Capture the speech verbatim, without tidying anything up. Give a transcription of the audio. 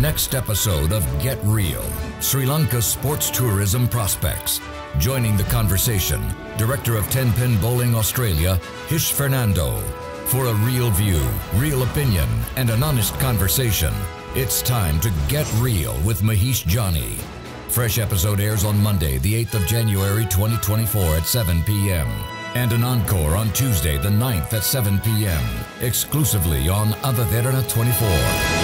next episode of Get Real, Sri Lanka Sports Tourism Prospects. Joining the conversation, Director of Ten Pin Bowling Australia, Hish Fernando. For a real view, real opinion, and an honest conversation, it's time to Get Real with Mahieash Johnney. Fresh episode airs on Monday, the eighth of January twenty twenty-four at seven p m and an encore on Tuesday, the ninth at seven p m exclusively on Derana twenty-four.